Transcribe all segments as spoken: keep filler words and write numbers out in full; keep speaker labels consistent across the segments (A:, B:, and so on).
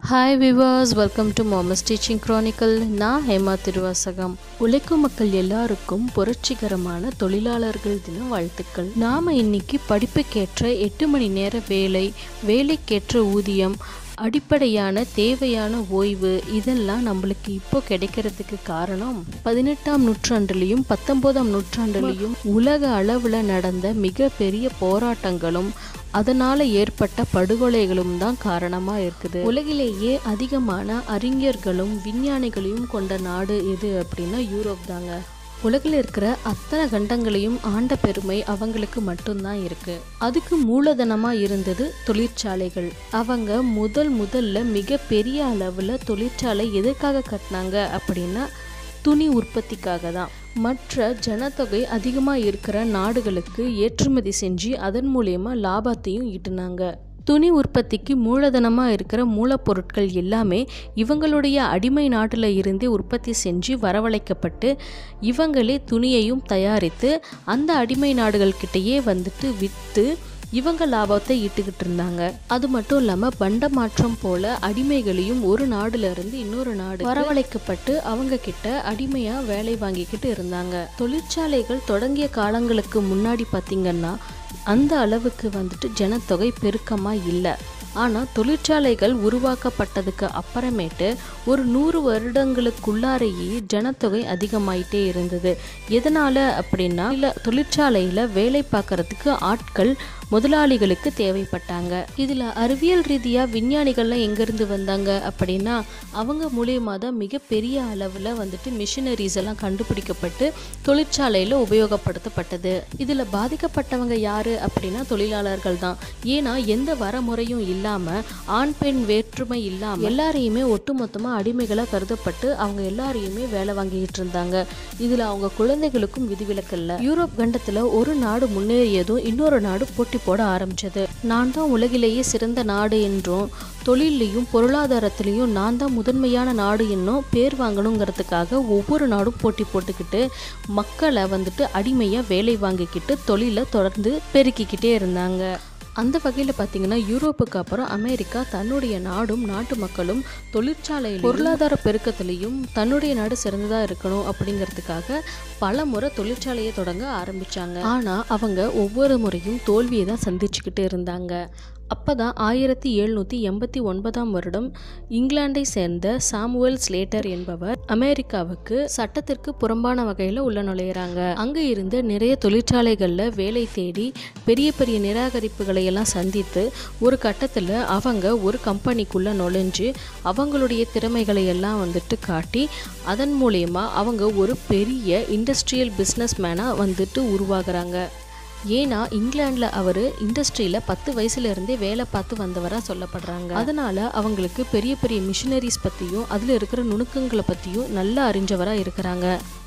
A: Hi viewers, welcome to mama's teaching chronicle. நான் ஹேமா திருவாசகம். உழைக்கும் மக்கள் எல்லாருக்கும் புரட்சிகரமான தொழிலாளர்கள் தின வாழ்த்துக்கள். நாம் இன்னைக்கு படிப்புக்கேற்ற எட்டு மணி நேர வேலை, வேலைக்கேற்ற ஊதியம், அடிப்படையான தேவையான ஓய்வு இதெல்லாம் நம்மளுக்கு இப்போ கிடைக்கிறதுக்கு காரணம் பதினெட்டாம் நூற்றாண்டுலேயும் பத்தொன்பதாம் நூற்றாண்டுலேயும் உலக அளவில் நடந்த மிகப்பெரிய போராட்டங்களும் அதனால் ஏற்பட்ட படுகொலைகளும் தான் காரணமாக இருக்குது. உலகிலேயே அதிகமான அறிஞர்களும் விஞ்ஞானிகளையும் கொண்ட நாடு எது அப்படின்னா யூரோப் தாங்க. உலகில் இருக்கிற அத்தனை கண்டங்களையும் ஆண்ட பெருமை அவங்களுக்கு மட்டும்தான் இருக்கு. அதுக்கு மூலதனமாக இருந்தது தொழிற்சாலைகள். அவங்க முதல் முதல்ல மிக பெரிய அளவில் தொழிற்சாலை எதற்காக கட்டினாங்க அப்படின்னா துணி உற்பத்திக்காக தான். மற்ற ஜனத்தொகை அதிகமாக இருக்கிற நாடுகளுக்கு ஏற்றுமதி செஞ்சு அதன் மூலயமா லாபத்தையும் ஈட்டினாங்க. துணி உற்பத்திக்கு மூலதனமாக இருக்கிற மூலப்பொருட்கள் எல்லாமே இவங்களுடைய அடிமை நாட்டில் இருந்தே உற்பத்தி செஞ்சு வரவழைக்கப்பட்டு இவங்களே துணியையும் தயாரித்து அந்த அடிமை நாடுகள்கிட்டயே வந்துட்டு விற்று இவங்க லாபத்தை ஈட்டுக்கிட்டு இருந்தாங்க. அது மட்டும் இல்லாமல் பண்ட மாற்றம் போல அடிமைகளையும் ஒரு நாடுல இருந்து இன்னொரு நாடு வரவழைக்கப்பட்டு அவங்க கிட்ட அடிமையா வேலை வாங்கிக்கிட்டு இருந்தாங்க. தொழிற்சாலைகள் தொடங்கிய காலங்களுக்கு முன்னாடி பார்த்தீங்கன்னா அந்த அளவுக்கு வந்துட்டு ஜனத்தொகை பெருக்கமாக இல்லை. ஆனால் தொழிற்சாலைகள் உருவாக்கப்பட்டதுக்கு அப்புறமேட்டு ஒரு நூறு வருடங்களுக்குள்ளாரையே ஜனத்தொகை அதிகமாயிட்டே இருந்தது. எதனால் அப்படின்னா இல்லை தொழிற்சாலையில் வேலை பார்க்கறதுக்கு ஆட்கள் முதலாளிகளுக்கு தேவைப்பட்டாங்க. இதில் அறிவியல் ரீதியாக விஞ்ஞானிகள்லாம் எங்கேருந்து வந்தாங்க அப்படின்னா அவங்க மூலியமாக தான் மிகப்பெரிய அளவில் வந்துட்டு மிஷினரிஸ் எல்லாம் கண்டுபிடிக்கப்பட்டு தொழிற்சாலையில் உபயோகப்படுத்தப்பட்டது. இதில் பாதிக்கப்பட்டவங்க யார் அப்படின்னா தொழிலாளர்கள் தான். ஏன்னா எந்த வரமுறையும் இல்லாமல் ஆண் பெண் வேற்றுமை இல்லாமல் எல்லாரையுமே ஒட்டுமொத்தமாக அடிமைகளாக கருதப்பட்டு அவங்க எல்லாரையுமே வேலை வாங்கிக்கிட்டு இருந்தாங்க. இதில் அவங்க குழந்தைகளுக்கும் விதிவிலக்கல்ல. யூரோப் கண்டத்தில் ஒரு நாடு முன்னேறியதும் இன்னொரு நாடு போட்டி போட ஆரம்பிச்சது. நான் தான் உலகிலேயே சிறந்த நாடு என்றும் தொழிலையும் பொருளாதாரத்திலையும் நான் தான் முதன்மையான நாடு என்னும் பேர் வாங்கணுங்கிறதுக்காக ஒவ்வொரு நாடும் போட்டி போட்டுக்கிட்டு மக்களை வந்துட்டு அடிமையாக வேலை வாங்கிக்கிட்டு தொழிலை தொடர்ந்து பெருக்கிக்கிட்டே இருந்தாங்க. அந்த வகையில் பார்த்தீங்கன்னா யூரோப்புக்கு அப்புறம் அமெரிக்கா தன்னுடைய நாடும் நாட்டு மக்களும் தொழிற்சாலையிலும் பொருளாதார பெருக்கத்திலையும் தன்னுடைய நாடு சிறந்ததாக இருக்கணும் அப்படிங்கிறதுக்காக பல முறை தொழிற்சாலையை தொடங்க ஆரம்பித்தாங்க. ஆனால் அவங்க ஒவ்வொரு முறையும் தோல்வியை தான் சந்திச்சுக்கிட்டு இருந்தாங்க. அப்போ தான் ஆயிரத்தி எழுநூற்றி எண்பத்தி ஒன்பதாம் வருடம் இங்கிலாண்டை சேர்ந்த சாமுவேல் ஸ்லேட்டர் என்பவர் அமெரிக்காவுக்கு சட்டத்திற்கு புறம்பான வகையில் உள்ள நுழையிறாங்க. அங்கே இருந்த நிறைய தொழிற்சாலைகளில் வேலை தேடி பெரிய பெரிய நிராகரிப்புகளை எல்லாம் சந்தித்து ஒரு கட்டத்தில் அவங்க ஒரு கம்பெனிக்குள்ளே நுழைஞ்சு அவங்களுடைய திறமைகளை எல்லாம் வந்துட்டு காட்டி அதன் மூலயமா அவங்க ஒரு பெரிய இண்டஸ்ட்ரியல் பிஸ்னஸ் மேனாக வந்துட்டு உருவாகிறாங்க. ஏன்னா இங்கிலாண்டில் அவர் இண்டஸ்ட்ரியில் பத்து வயசுலேருந்தே வேலை பார்த்து வந்தவராக சொல்லப்படுறாங்க. அதனால் அவங்களுக்கு பெரிய பெரிய மிஷினரிஸ் பற்றியும் அதில் இருக்கிற நுணுக்கங்களை பற்றியும் நல்லா அறிஞ்சவராக இருக்கிறாங்க.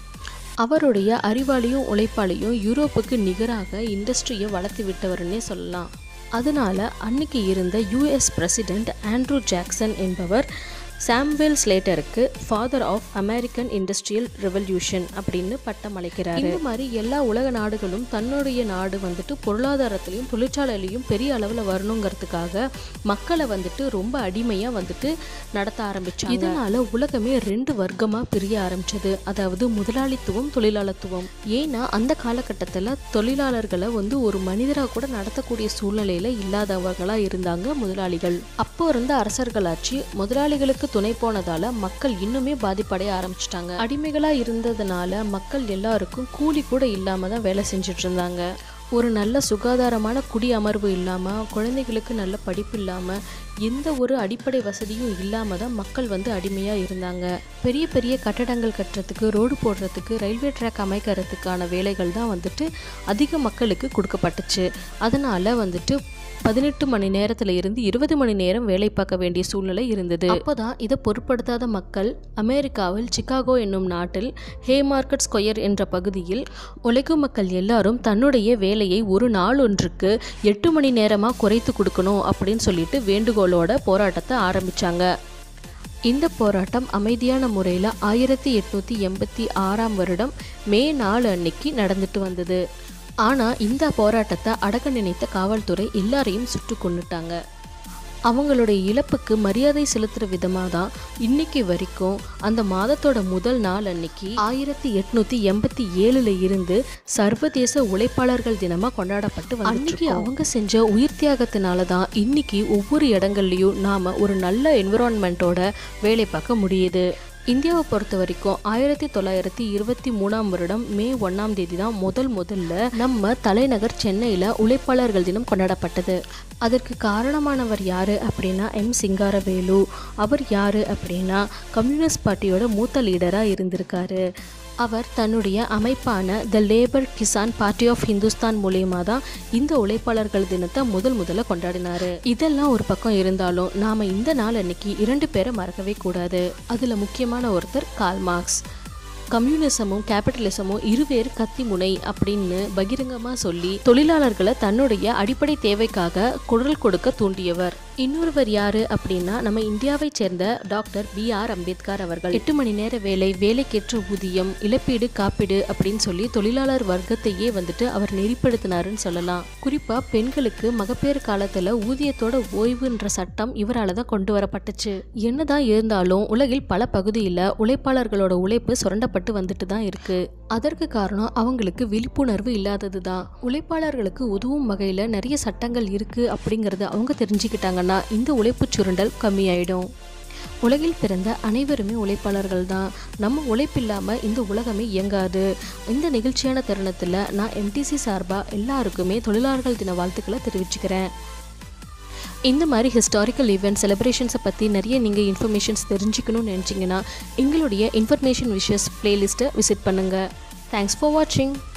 A: அவருடைய அறிவாளியும் உழைப்பாளியும் யூரோப்புக்கு நிகராக இண்டஸ்ட்ரியை வளர்த்து விட்டவர்னே சொல்லலாம். அதனால் அன்னைக்கு இருந்த யூஎஸ் பிரசிடெண்ட் ஆண்ட்ரூ ஜாக்சன் என்பவர் சாமுவேல் ஸ்லேட்டருக்கு father of American industrial revolution அப்படின்னு பட்டம் அளிக்கிறார். இந்த மாதிரி எல்லா உலக நாடுகளும் தன்னுடைய நாடு வந்துட்டு பொருளாதாரத்திலையும் தொழிற்சாலையிலையும் பெரிய அளவில் வரணுங்கிறதுக்காக மக்களை வந்துட்டு ரொம்ப அடிமையாக வந்துட்டு நடத்த ஆரம்பிச்சாங்க. இதனால உலகமே ரெண்டு வர்க்கமாக பிரிய ஆரம்பிச்சது. அதாவது முதலாளித்துவம், தொழிலாளத்துவம். ஏன்னா அந்த காலகட்டத்தில் தொழிலாளர்களை வந்து ஒரு மனிதராக கூட நடத்தக்கூடிய சூழ்நிலையில் இல்லாதவர்களாக இருந்தாங்க முதலாளிகள். அப்போ இருந்த அரசர்களாட்சி முதலாளிகளுக்கு துணை போனதால மக்கள் இன்னுமே பாதிப்படைய ஆரம்பிச்சிட்டாங்க. அடிமைகளா இருந்ததுனால மக்கள் எல்லாருக்கும் கூலி கூட இல்லாம தான் வேலை செஞ்சுட்டு இருந்தாங்க. ஒரு நல்ல சுகாதாரமான குடி அமர்வு இல்லாமல், குழந்தைகளுக்கு நல்ல படிப்பு இல்லாமல், எந்த ஒரு அடிப்படை வசதியும் இல்லாமல் தான் மக்கள் வந்து அடிமையாக இருந்தாங்க. பெரிய பெரிய கட்டடங்கள் கட்டுறதுக்கு, ரோடு போடுறதுக்கு, ரயில்வே ட்ராக் அமைக்கிறதுக்கான வேலைகள் தான் வந்துட்டு அதிக மக்களுக்கு கொடுக்கப்பட்டுச்சு. அதனால் வந்துட்டு பதினெட்டு மணி நேரத்தில் இருந்து இருபது மணி நேரம் வேலை பார்க்க வேண்டிய சூழ்நிலை இருந்தது. அப்போதான் இதை பொருட்படுத்தாத மக்கள் அமெரிக்காவில் சிகாகோ என்னும் நாட்டில் ஹேமார்க்கெட் ஸ்கொயர் என்ற பகுதியில் உழைக்கும் மக்கள் எல்லாரும் தன்னுடைய வேலையை ஒரு நாள் ஒன்றுக்கு எட்டு மணி நேரமாக குறைத்து கொடுக்கணும் அப்படின்னு சொல்லிட்டு வேண்டுகோளோட போராட்டத்தை ஆரம்பித்தாங்க. இந்த போராட்டம் அமைதியான முறையில் ஆயிரத்தி எட்நூற்றி எண்பத்தி ஆறாம் வருடம் மே நாலு அன்னைக்கு நடந்துட்டு வந்தது. ஆனால் இந்த போராட்டத்தை அடக்க நினைத்த காவல்துறை எல்லாரையும் சுட்டு கொண்டுட்டாங்க. அவங்களுடைய இழப்புக்கு மரியாதை செலுத்துகிற விதமாக தான் இன்னைக்கு வரைக்கும் அந்த மாதத்தோட முதல் நாள் அன்னைக்கு ஆயிரத்தி எட்நூற்றி எண்பத்தி ஏழில் இருந்து சர்வதேச உழைப்பாளர்கள் தினமாக கொண்டாடப்பட்டு வந்து அன்னைக்கு அவங்க செஞ்ச உயிர் தியாகத்தினால தான் இன்னைக்கு ஒவ்வொரு இடங்கள்லையும் நாம் ஒரு நல்ல என்விரான்மெண்ட்டோட வேலை பார்க்க முடியுது. இந்தியாவை பொறுத்த வரைக்கும் ஆயிரத்தி தொள்ளாயிரத்தி இருபத்தி மூணாம் வருடம் மே ஒன்னாம் தேதி தான் முதல் முதல்ல நம்ம தலைநகர் சென்னையில் உழைப்பாளர்கள் தினம் கொண்டாடப்பட்டது. அதற்கு காரணமானவர் யாரு அப்படின்னா எம் சிங்காரவேலு. அவர் யாரு அப்படின்னா கம்யூனிஸ்ட் பார்ட்டியோட மூத்த லீடராக இருந்திருக்காரு. அவர் தன்னுடைய அமைப்பான the labour Kisan party of Hindustan மூலயமா தான் இந்த உழைப்பாளர்கள் தினத்தை முதல் முதல்ல கொண்டாடினாரு. இதெல்லாம் ஒரு பக்கம் இருந்தாலும் நாம இந்த நாள் அன்னைக்கு இரண்டு பேரை மறக்கவே கூடாது. அதுல முக்கியமான ஒருத்தர் கார்ல் மார்க்ஸ். கம்யூனிசமும் கேபிட்டலிசமும் இருவேறு கத்தி முனை அப்படின்னு பகிரங்கமாக சொல்லி தொழிலாளர்களை தன்னுடைய அடிப்படை தேவைக்காக குரல் கொடுக்க தூண்டியவர். இன்னொருவர் யாரு அப்படின்னா நம்ம இந்தியாவை சேர்ந்த டாக்டர் பி ஆர் அம்பேத்கர் அவர்கள். எட்டு மணி நேர வேலை, வேலைக்கேற்ற ஊதியம், இழப்பீடு, காப்பீடு அப்படின்னு சொல்லி தொழிலாளர் வர்க்கத்தையே வந்துட்டு அவர் நெறிப்படுத்தினாருன்னு சொல்லலாம். குறிப்பா பெண்களுக்கு மகப்பேறு காலத்துல ஊதியத்தோட ஓய்வுன்ற சட்டம் இவரால் தான் கொண்டு வரப்பட்டுச்சு. என்னதான் இருந்தாலும் உலகில் பல பகுதியில் உழைப்பாளர்களோட உழைப்பு சுரண்டப்பட்டு வந்துட்டு தான் இருக்கு. அதற்கு காரணம் அவங்களுக்கு விழிப்புணர்வு இல்லாதது தான். உழைப்பாளர்களுக்கு உதவும் வகையில் நிறைய சட்டங்கள் இருக்கு அப்படிங்கறத அவங்க தெரிஞ்சுக்கிட்டாங்கன்னா இந்த உழைப்பு சுரண்டல் கம்மியாயிடும். உலகில் பிறந்த அனைவருமே உழைப்பாளர்கள் தான். நம்ம உழைப்பில்லாமல் இந்த உலகமே இயங்காது. இந்த நிகழ்ச்சியான தருணத்தில் நான் எம்டிசி சார்பாக எல்லாருக்குமே தொழிலாளர்கள் தின வாழ்த்துக்களை தெரிவிச்சுக்கிறேன். இந்த மாதிரி ஹிஸ்டாரிக்கல் ஈவெண்ட் செலிப்ரேஷன்ஸை பற்றி நிறைய நீங்கள் இன்ஃபர்மேஷன்ஸ் தெரிஞ்சுக்கணும்னு நினச்சிங்கன்னா எங்களுடைய இன்ஃபர்மேஷன் விஷஸ் பிளேலிஸ்ட்டை விசிட் பண்ணுங்கள். தேங்க்ஸ் ஃபார் வாட்சிங்.